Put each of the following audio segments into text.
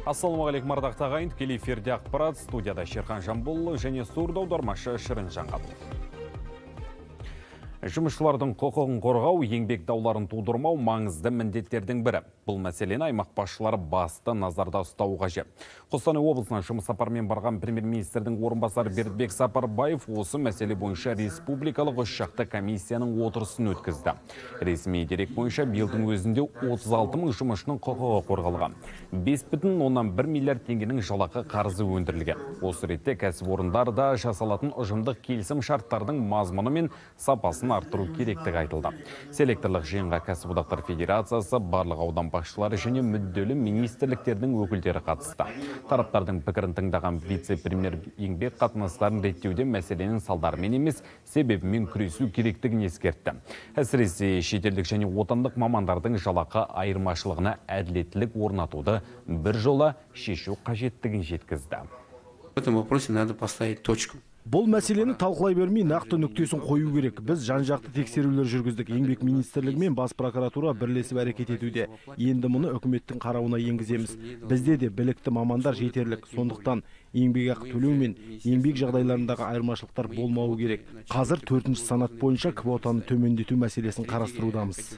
Ассалаумағалейкум ардақты ағайын, тікелей эфирде ақпарат, студияда Шерхан Жамбулұлы және сурда аудармашы Шырын Жаңғабыл. Жұмысшылардың құқығын қорғау, еңбек дауларын тудырмау маңызды міндеттердің бірі. Бұл мәселені аймақ басшылары басты назарда ұстауы қажет. Қостанай облысынан жұмыс сапармен барған премьер-министрдің орынбасары Бердібек Сапарбаев осы мәселе бойынша республикалық үшжақты комиссияның отырысын өткізді. Ресми дерек бойынша биылдың өзінде 36 мың жұмысшының құқығы қорғалған. 5,1 миллиард теңгенің жалақы қарызы өндірілген. Осы ретте кәсіпорындарда жасалатын ұжымдық келісім шарттардың мазмұны мен сапасын арттыру керектігі айтылды. Селекторлық жиынға кәсіподақтар федерациясы, барлық аудан басшылары және мүдделі министрліктердің өкілдері қатысты. Тараптардың пікірін тыңдаған вице-премьер еңбек қатынастарын реттеуде мәселенің салдарымен емес, себебімен күресу керектігін ескертті. Әсіресе шетелдік және отандық мамандардың жалақы айырмашылығына әділеттілік орнатуды бір жола шешу қажеттігін жеткізді. В этом вопросе надо поставить точку. Бұл мәселені талқылай бермей нақты нүктесін қою керек. Біз жан-жақты тексерулер жүргіздік. Еңбек министрлігі мен бас прокуратура бірлесіп әрекет етуде. Енді мұны үкіметтің қарауына енгіземіз. Бізде де білікті мамандар жетерлік. Сондықтан еңбекақы төлеу мен еңбек жағдайларындағы айырмашылықтар болмауы керек. Қазір 4-ші санат бойынша квотаны төмендету мәселесін қарастырудамыз.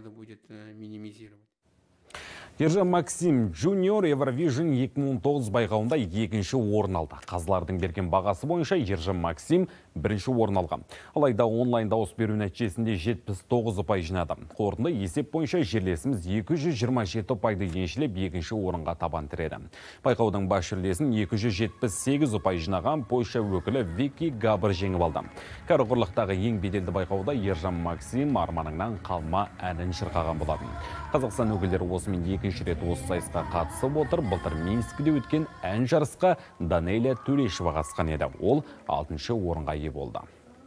Ержан Максим Junior Eurovision 2019 байқауында екінші орын алды. Қазылардың берген бағасы бойынша Ержан Максим бірінші орын алған. Алайда онлайн дауыс беру нәтижесінде 79 ұпай жинады. Қорытынды есеп бойынша жерлесіміз 227 ұпайды еншілеп екінші орынға табан тіреді. Байқаудың бас жүлдесін 278 ұпай жинаған Польша өкілі Вики Габр жеңіп алды. Кәрі құрлықтағы ең беделді байқауда Ержан Максим арманыңнан қалма әнін шырқаған болатын. Қазақстан өкілдері осымен екінші рет осы сайысқа қатысып отыр. Былтыр Минскіде өткен ән жарысқа Данелия Төлешева қатысқан еді. Ол 6-шы орынға ие болды.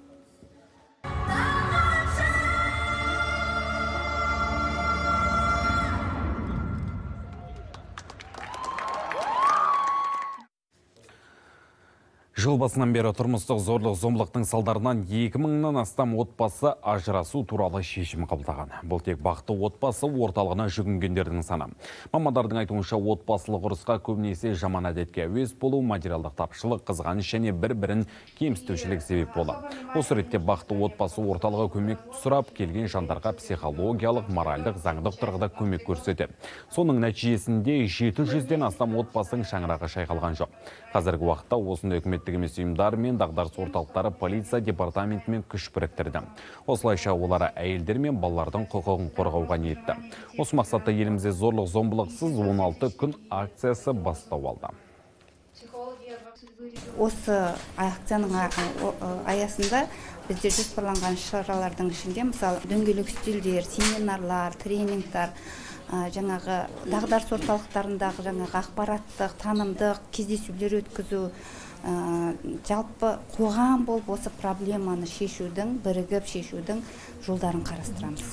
Жыл басынан бері тұрмыстық зорлық-зомбылықтың салдарынан 2000-нан астам отбасы ажырасу туралы шешім қабылдаған. Бұл тек бақытты отбасы орталығына жүгінгендердің саны. Мамандардың айтуынша отбасылық ұрысқа көбінесе жаман әдетке әуес болу, материалдық тапшылық, қызғаныш және бір-бірін кемсітушілік себеп болады. Осы ретте бақытты отбасы орталығы көмек сұрап келген жандарға психологиялық, моральдық, заңдық тұрғыда көмек көрсетеді. Соның нәтижесінде 700-ден астам отбасының шаңырағы шайқалған жоқ. Қазіргі уақытта осындай үкіметтік емес ұйымдар мен дағдарыс орталықтары полиция департаментімен күш біріктірді. Осылайша олары әйелдер мен балалардың құқығын қорғауға ниетті. Осы мақсатта елімізде зорлық-зомбылықсыз 16 күн акциясы бастау алды. Осы акцияның аясында бізде жоспарланған шаралардың ішінде, мысалы, дөңгелек үстелдер, семинарлар, тренингтар, жаңағы дағдарыс орталықтарындағы жаңағы ақпараттық, танымдық кездесулер өткізу, жалпы қоғам болып осы проблеманы шешудің, бірігіп шешудің жолдарын қарастырамыз.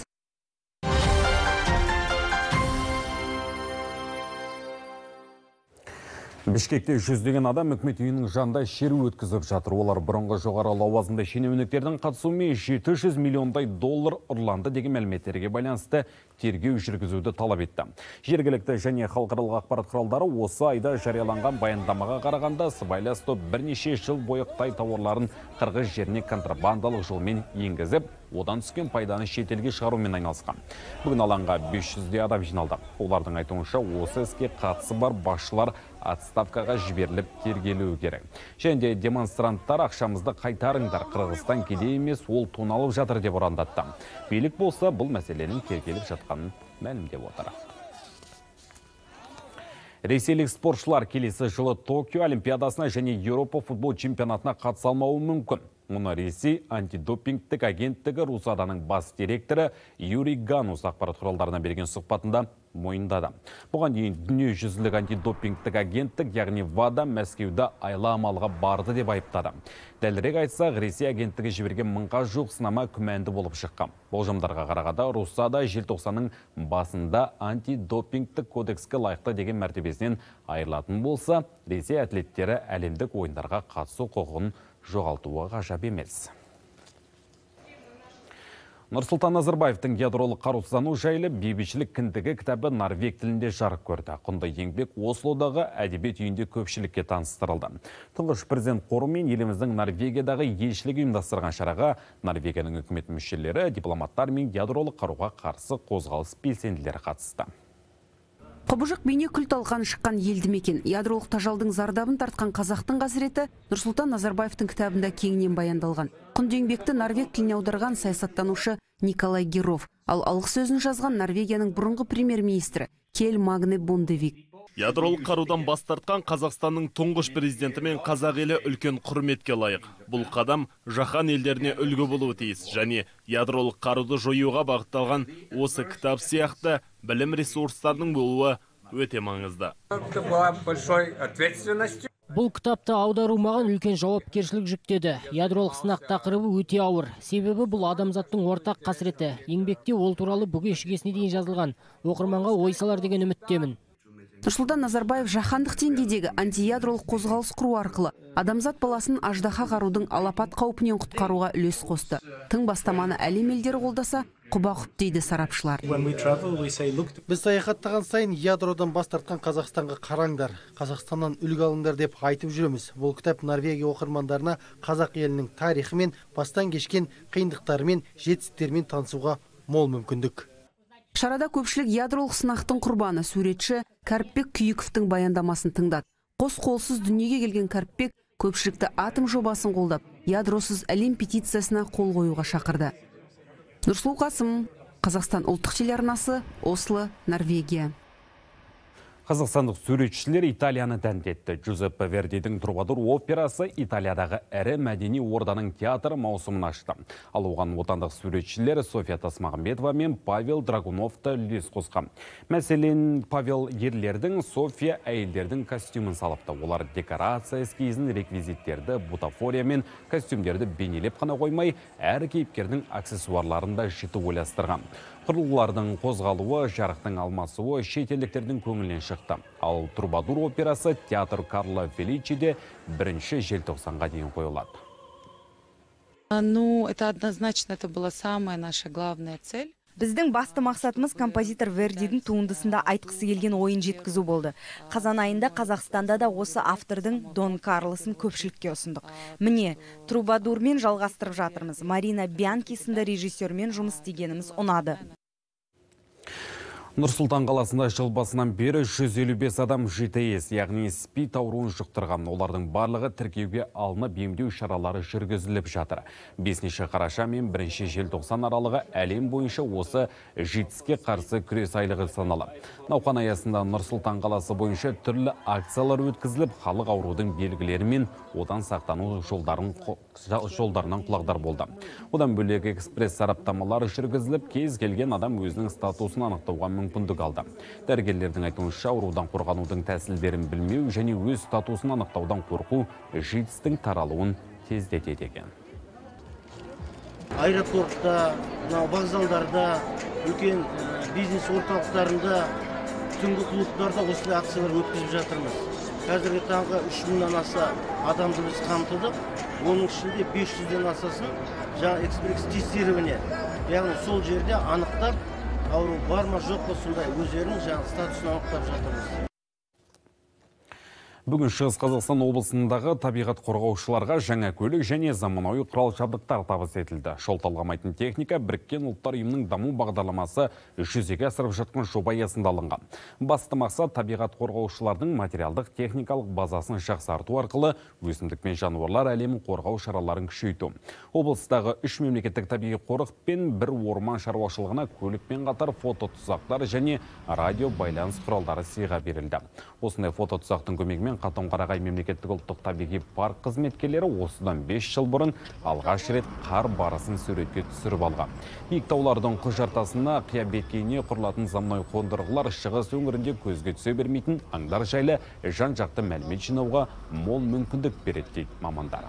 Бішкекте жүздеген адам үкімет үйінің жанында шеру өткізіп жатыр. Олар бұрынғы жоғары лауазымды шенеуніктердің қатысуымен 700 миллиондай доллар ұрланды деген мәліметтерге байланысты тергеу жүргізуді талап етті. Жергілікті және халықаралық ақпарат құралдары осы айда жарияланған баяндамаға қарағанда сыбайлас топ бірнеше жыл бойы Қытай тауарларын қырғыз жеріне контрабандалық жолмен енгізіп, одан түскен пайданы шетелге шығарумен айналысқан. Бүгін алаңға 500 адам жиналды. Олардың айтуынша осы іске қатысы бар басшылар отставкаға жіберіліп тергелуі керек. Және демонстранттар ақшамызды қайтарыңдар, Қырғызстан кедей емес, ол тоналып жатыр деп ұрандатты. Билік болса бұл мәселенің тергеліп жатқанын мәлімдеп отыр. Ресейлік спортшылар келесі жылы Токио Олимпиадасына және Еуропа футбол чемпионатына қатыса алмауы мүмкін. Мұны Ресей антидопингтік агенттігі Русаданың бас директоры Юрий Ганус ақпарат құралдарына берген сұхбатында мойындады. Бұған дейін дүниежүзілік антидопингтік агенттік, яғни ВАДА, Мәскеуді айла-амалға барды деп айыптады. Дәлірек айтсақ, Ресей агенттігі жіберген 1000-ға жуық сынама күмәнді болып шыққан. Болжамдарға қарағанда Русада желтоқсанның басында антидопингтік кодекске лайықты деген мәртебесінен айырылатын болса, Ресей атлеттері әлемдік ойындарға қатысу құқығын жоғалтуы ғажап емес. Нұрсұлтан Назарбаевтың ядролық қарусыздану жайлы бейбітшілік кіндігі кітабы норвег тілінде жарық көрді. Құнды еңбек Ослодағы әдебиет үйінде көпшілікке таныстырылды. Тұңғыш президент қоры мен еліміздің Норвегиядағы елшілігі ұйымдастырған шараға Норвегияның үкімет мүшелері, дипломаттар мен ядролық қаруға қарсы қозғалыс белсенділері қатысты. Құбыжық бейне күл талқан шыққан елді мекен. Ядролық тажалдың зардабын тартқан қазақтың қасіреті Нұрсұлтан Назарбаевтың кітабында кеңінен баяндалған. Құнды еңбекті норвег тіліне аударған саясаттанушы Николай Геров, ал алғы сөзін жазған Норвегияның бұрынғы премьер-министрі Кел Магне Бондевик. Ядролық қарудан бас тартқан Қазақстанның тұңғыш президенті мен қазақ елі үлкен құрметке лайық. Бұл қадам жаһан елдеріне үлгі болуы тиіс, және ядролық қаруды жоюға бағытталған осы кітап сияқты білім ресурстарының болуы өте маңызды. Бұл кітапты аудару маған үлкен жауапкершілік жүктеді. Ядролық сынақ тақырыбы өте ауыр. Себебі бұл адамзаттың ортақ қасіреті. Еңбекте ол туралы бүге шігесіне дейін жазылған. Оқырманға ой салар деген үміттемін. Нұрсұлтан Назарбаев жаһандық деңгейдегі антиядролық қозғалыс құру арқылы адамзат баласын аждаһа қарудың алапат қаупінен құтқаруға үлес қосты. Тың бастаманы әлем елдері қолдаса, құба құп дейді сарапшылар. Біз саяхаттаған сайын ядродан бас тартқан Қазақстанға қараңдар, Қазақстаннан үлгі алыңдар деп айтып жүреміз. Бұл кітап Норвегия оқырмандарына қазақ елінің тарихы мен бастан кешкен қиындықтары мен жетістіктерімен танысуға мол мүмкіндік. Шарада көпшілік ядролық сынақтың құрбаны суретші Кәріпбек Күйіковтың баяндамасын тыңдады. Қос қолсыз дүниеге келген Кәріпбек көпшілікті атом жобасын қолдап, ядросыз әлем петициясына қол қоюға шақырды. Нұрсұлу Қасым, Қазақстан ұлттық телеарнасы, Осло, Норвегия. Қазақстандық суретшілер Италияны дәндетті. Джузеппе Вердидің Трубадур операсы Италиядағы әрі мәдени орданың театры маусымын ашты. Ал оған отандық суретшілер София Тасмағамбетова мен Павел Драгуновты үлес қосқан. Мәселен, Павел ерлердің, София әйелдердің костюмын салыпты. Олар декорация эскизін, реквизиттерді, бутафория мен костюмдерді бейнелеп қана қоймай, әр кейіпкердің аксессуарларын да жіті ойластырған. Құрылғылардың қозғалуы, жарықтың алмасуы шетелдіктердің көңілінен шықты. Ал Трубадур операсы театр Карло Феличиде 1 желтоқсанға дейін қойылады. Это однозначно, это была самая наша главная цель. Біздің басты мақсатымыз композитор Вердидің туындысында айтқысы келген ойын жеткізу болды. Қазан айында Қазақстанда да осы автордың Дон Карлосын көпшілікке ұсындық. Міне, Трубадурмен жалғастырып жатырмыз. Марина Бьянки сынды режиссермен жұмыс істегеніміз ұнады. Нұрсұлтан қаласында жыл басынан бері 155 адам ЖТС, яғни СПИД ауруын жұқтырған. Олардың барлығы тіркеуге алынып емдеу шаралары жүргізіліп жатыр. 5 қараша мен 1 желтоқсан аралығы әлем бойынша осы ЖТС-ке қарсы күрес айлығы саналады. Науқан аясында Нұрсұлтан қаласы бойынша түрлі акциялар өткізіліп, халық аурудың белгілері мен одан сақтану жолдарынан құлағдар болды. Одан бөлек экспресс сараптамалар жүргізіліп, кез келген адам өзінің статусын анықтауға мүмкіндік алды. Дәрігерлердің айтуынша, аурудан қорғанудың тәсілдерін білмеу және өз статусын анықтаудан қорқу ЖТС-тің таралуын тездетеді екен. Аэропортта, вокзалдарда, үлкен бизнес орталықтарында, түнгі клубтарда осындай акциялар өткізіп жатырмыз. Қазіргі таңғы 3000-нан аса адамды біз қамтыдық. Оның ішінде 500-ден асасын жаңа экспресс тестирование, яғни сол жерде анықтап, ауру бар ма жоқ па сондай өздерінің жаңа статусын анықтап жатырмыз. Бүгін Шығыс Қазақстан облысындағы табиғат қорғаушыларға жаңа көлік және заманауи құрал жабдықтар табыс етілді. Жол талғамайтын техника Біріккен ұлттар ұйымының даму бағдарламасы жүзеге асырып жатқан жоба аясында алынған. Басты мақсат табиғат қорғаушылардың материалдық техникалық базасын жақсарту арқылы өсімдік пен жануарлар әлемін қорғау шараларын күшейту. Облыстағы 3 мемлекеттік табиғи қорық пен 1 орман шаруашылығына көлікпен қатар фототұзақтар және радио байланыс құралдары сыйға берілді. Осындай фототұзақтың көмегімен Қатон-Қарағай мемлекеттік ұлттық табиғи парк қызметкерлері осыдан 5 жыл бұрын алғаш рет қар барысын суретке түсіріп алған. Биік таулардың құжартасына қия беткейіне құрылатын заманауи қондырғылар шығыс өңірінде көзге түсе бермейтін аңдар жайлы жан-жақты мәлімет жинауға мол мүмкіндік береді дейді мамандар.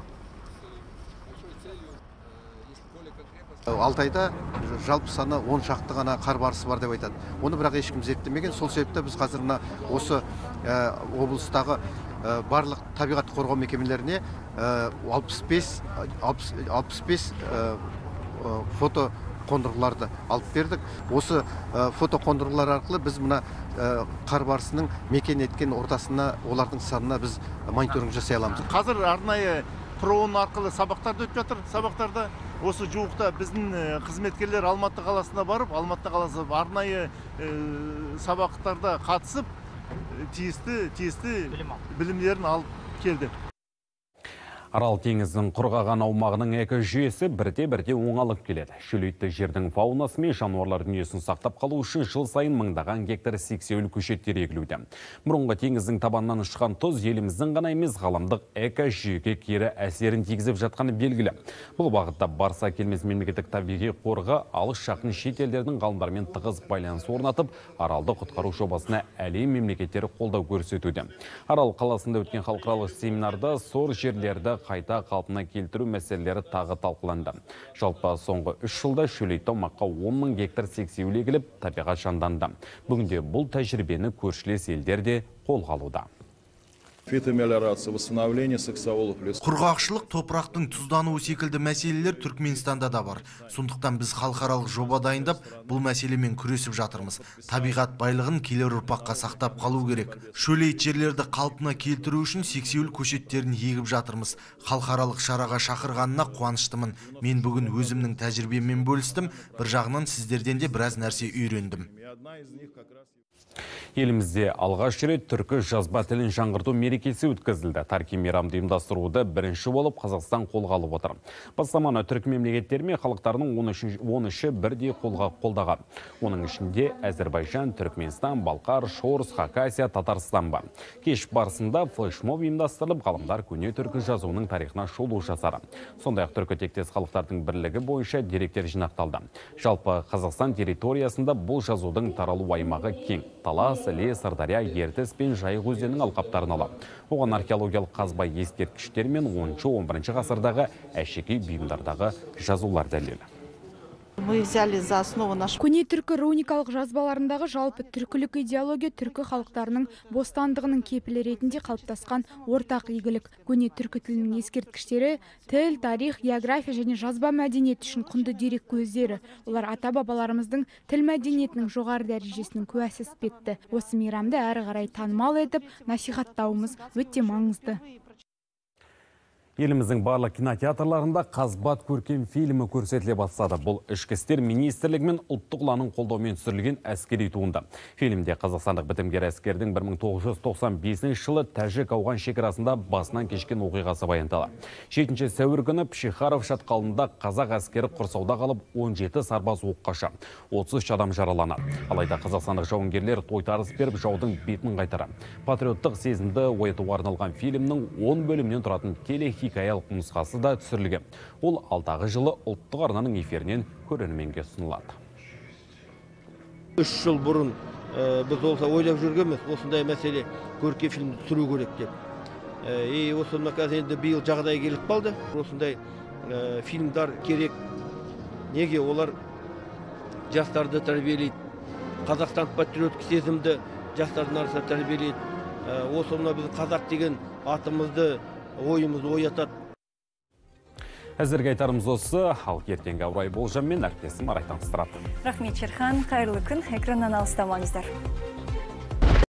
Алтайда жалпы саны 10 шақты ғана қар барысы бар деп айтады. Оны бірақ ешкім зерттемеген. Сол себепті біз қазір осы облыстағы барлық табиғат қорғау мекемелеріне 65 фото қондырғыларды алып бердік. Осы фотоқондырғылар арқылы біз мына қар барысының мекен еткен ортасына, олардың санына біз мониторинг жасай аламыз. Қазір арнайы дрон арқылы сабақтарды өтіп жатыр. Сабақтарда осы жуықта біздің қызметкерлер Алматы қаласына барып, Алматы қаласы арнайы сабақтарда қатысып, тиісті білімдерін алып келді. Арал теңіздің құрғаған аумағының экожүйесі бірте-бірте оңалып келеді. Шөлейтті жердің фаунасы мен жануарлар дүниесін сақтап қалу үшін жыл сайын мыңдаған гектар сексеуіл көшеттер егілуде. Бұрынғы теңіздің табанынан ұшқан тұз еліміздің ғана емес ғаламдық экожүйеге кері әсерін тигізіп жатқаны белгілі. Бұл бағытта барса келмес мемлекеттік табиғи қорға алыс жақын шет елдердің ғалымдарымен тығыз байланыс орнатып, Аралды құтқару жобасына әлем мемлекеттері қолдау көрсетуде. Арал қаласында өткен халықаралық семинарда сор жерлерді қайта қалпына келтіру мәселелері тағы талқыланды. Жалпы соңғы 3 жылда шөлейтті аумаққа 10 мың гектар сексеуіл егіліп, табиғат жанданды. Бүгінде бұл тәжірибені көршілес елдер де қолға алуда. Құрғақшылық, топырақтың тұздануы секілді мәселелер Түркменстанда да бар. Сондықтан біз халықаралық жоба дайындап, бұл мәселемен күресіп жатырмыз. Табиғат байлығын келер ұрпаққа сақтап қалу керек. Шөлейт жерлерді қалпына келтіру үшін сексеуіл көшеттерін егіп жатырмыз. Халықаралық шараға шақырғанына қуаныштымын. Мен бүгін өзімнің тәжірибеммен бөлістім. Bir жағынан сіздерден де біраз нәрсе үйрендім. Елімізде алғаш рет түркі жазба тілін жаңғырту мерекесі өткізілді. Тарихи мейрамды ұйымдастыруды бірінші болып Қазақстан қолға алып отыр. Бастаманы түркі мемлекеттері мен халықтарының 13-і бірдей қолдаған. Оның ішінде Әзербайжан, Түркменстан, Балқар, Шорс, Хакасия, Татарстан бар. Кеш барысында флешмоб ұйымдастырылып, ғалымдар көне түркі жазуының тарихына шолу жасады. Сондай-ақ түркі тектес халықтардың бірлігі бойынша деректер жинақталды. Жалпы Қазақстан территориясында бұл жазудың таралу аймағы кең. Талас, Іле, Сырдария, Ертіс пен Жайық өзенінің алқаптарын алып. Оған археологиялық қазба ескерткіштер мен 10-11 ғасырдағы әшекей бұйымдардағы жазулар дәлелі. Көне түркі руникалық жазбаларындағы жалпы түркілік идеология түркі халықтарының бостандығының кепілі ретінде қалыптасқан ортақ игілік. Көне түркі тілінің ескерткіштері тіл, тарих, география және жазба мәдениеті үшін құнды дерек көздері. Олар ата-бабаларымыздың тіл мәдениетінің жоғары дәрежесінің куәсі іспетті. Осы мейрамды әрі қарай танымал етіп, насихаттауымыз өте маңызды. Еліміздің барлық кинотеатрларында Қазбат көркем фильмі көрсетіле бастады. Бұл ішкі істер министрлігі мен ұлттық ұланның қолдауымен түсірілген әскери туынды. Фильмде қазақстандық бітімгер әскердің 1995 жылы Тәжік-Ауған шекарасында басынан кешкен оқиғасы баяндалды. 7 сәуір күні Пшехаров шатқалында қазақ әскері құрсауда қалып 17 сарбаз оққа ұшты. 33 адам жараланды. Алайда қазақстандық жауынгерлер тойтарыс беріп жаудың бетін қайтарды. Патриоттық сезімді оятуға арналған фильмнің 10 бөлімнен тұратын хикаялық нұсқасы да түсірілген. Ол алдағы жылы ұлттық арнаның эфирінен көрерменге ұсынылады. 3 жыл бұрын біз олса ойлап жүргенбіз, осындай мәселе көркем фильмді түсіру керек деп. Осында қазір енді биыл жағдай келіп қалды. Осындай фильмдар керек. Неге олар жастарды тәрбиелейді. Қазақстан патриоттық сезімді жастардың арасында тәрбиелейді. Осында біз қазақ деген атымызды ойымызды оятады. Әзірге айтарымыз осы, ал ертеңгі ауа райы болжаммен әріптесім Арай таныстырады. Рахмет Шерхан, қайырлы күн, экраннан алыстамаңыздар.